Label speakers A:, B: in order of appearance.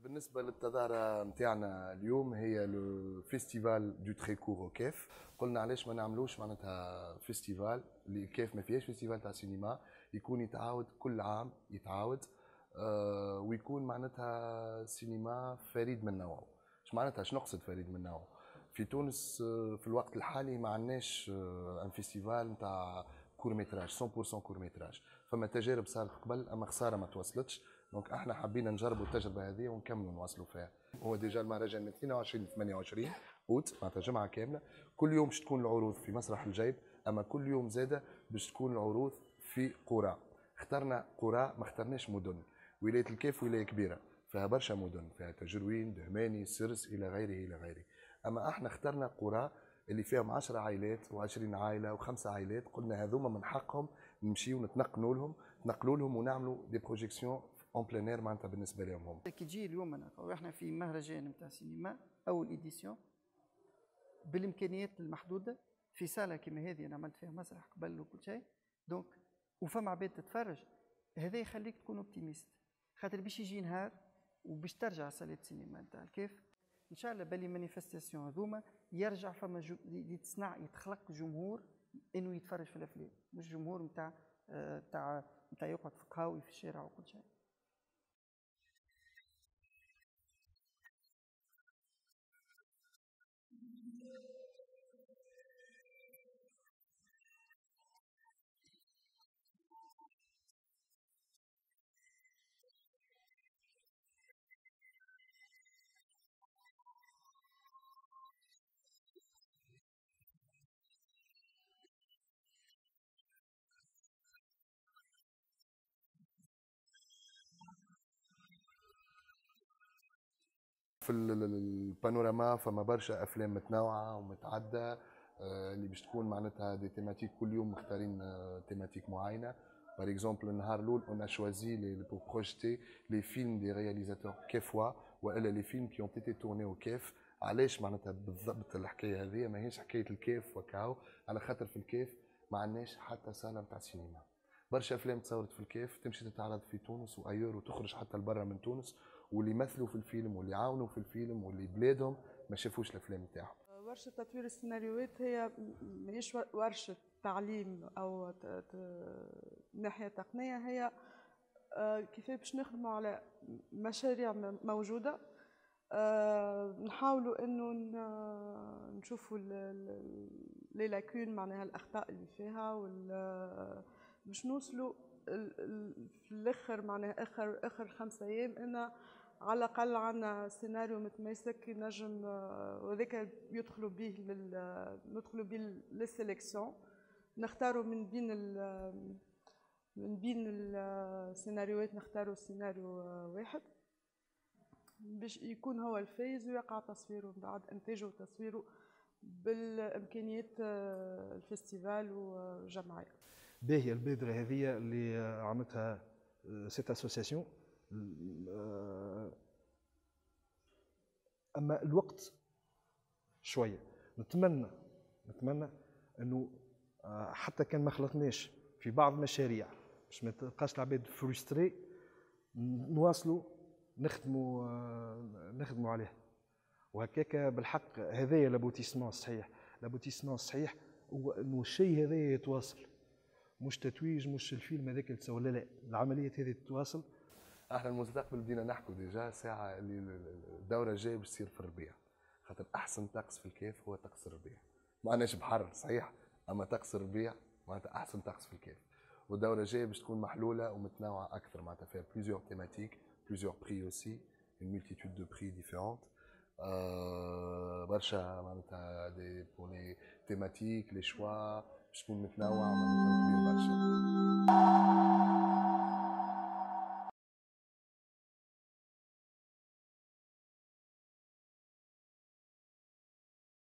A: بالنسبة للتظاهرة نتاعنا اليوم هي لو فيستيفال دو تريكور او كيف. قلنا علاش ما نعملوش معناتها فيستيفال اللي كيف ما فيهاش فيستيفال تاع سينما، يكون يتعاود كل عام يتعاود ويكون معناتها سينما فريد من نوعه. اش معناتها اش نقصد فريد من نوعه؟ في تونس في الوقت الحالي ما عندناش ان فيستيفال نتاع كور ميتراج 100% كور ميتراج. فما تجارب صارت قبل اما خساره ما توصلتش، دونك احنا حبينا نجربوا التجربه هذه ونكملوا نواصلوا فيها. هو ديجا المهرجان من 22 ل 28 اوت معناتها جمعه كامله، كل يوم باش تكون العروض في مسرح الجيب، اما كل يوم زاده باش تكون العروض في قرى. اخترنا قرى ما اخترناش مدن. ولايه الكيف ولايه كبيره فيها برشا مدن، فيها تجروين، دهماني، سرس الى غيره الى غيره. اما احنا اخترنا قرى اللي فيهم 10 عائلات و20 عائله و5 عائلات، قلنا هذوما من حقهم نمشيو نتنقلوا لهم ونعملوا دي بروجيكسيون اون بلان اير معناتها بالنسبه لهم هم.
B: كي تجي اليوم انا احنا في مهرجان نتاع سينما اول ايديسيون بالامكانيات المحدوده في صاله كيما هذه انا عملت فيها مسرح قبل وكل شيء، دونك وفما عباد تتفرج، هذا يخليك تكون اوبتيميست، خاطر باش يجي نهار وباش ترجع صاله السينما نتاع الكيف ان شاء الله بالي مانيفستاسيون هذوما يرجع فما يتصنع يتخلق جمهور انه يتفرج في الافلام، مش جمهور نتاع يقعد في قهاوي في الشارع وكل شيء.
A: في البانوراما فما برشا افلام متنوعه ومتعدده اللي باش تكون معناتها دي تيماتيك، كل يوم مختارين تيماتيك معينه. Par exemple, النهار الاول on a choisi pour projeter les films des réalisateurs كيفوا والا les films qui ont été tournés au كيف. علاش معناتها بالضبط الحكايه هذه ماهيش حكايه الكيف وكاو، على خاطر في الكيف ما عندناش حتى صاله نتاع سينما. برشا افلام تصورت في الكيف تمشي تتعرض في تونس وايور وتخرج حتى لبرا من تونس، واللي يمثلوا في الفيلم واللي يعاونوا في الفيلم واللي بلادهم ما شافوش الافلام نتاعهم.
C: ورشة تطوير السيناريوهات هي ماهيش ورشة تعليم أو ناحية تقنية، هي كيف باش نخدموا على مشاريع موجودة، نحاولوا إنه نشوفوا لي لاكون معناها الأخطاء اللي فيها باش نوصلوا في الآخر معناها آخر 5 أيام إن على الأقل عندنا سيناريو متماسك ينجم وذاك ندخلوا به للسيليكسيون، نختاروا من بين السيناريوهات نختاروا سيناريو واحد باش يكون هو الفايز ويقع تصويره من بعد انتاجه وتصويره بالامكانيات الفestival وجمعيه.
D: باهيه البادره هذه اللي عملتها سيت اسوسياسيون. اما الوقت شويه نتمنى انه حتى كان ما خلطناش في بعض المشاريع باش ما تبقاش العباد فرستري، نواصلوا نخدموا عليه وهكاك بالحق. هذايا لابوتيسمون الصحيح، لابوتيسمون الصحيح هو انه الشيء هذايا يتواصل، مش تتويج، مش الفيلم هذاك اللي تسوى، لا العمليات هذه تتواصل.
A: احنا المستقبل بدينا نحكوا ديجا ساعه اللي الدوره الجايه باش تصير في الربيع، خاطر احسن طقس في الكيف هو طقس الربيع. ما عندناش بحر صحيح، اما طقس الربيع معناتها احسن طقس في الكيف. والدوره الجايه باش تكون محلوله ومتنوعه اكثر، معناتها فيها بليزيور تيماتيك، بليزيور بري اوسي، une multitude de prix différentes. برشا معناتها دي بور لي تيماتيك لي شوا باش تكون متنوعه معناتها كبير برشا.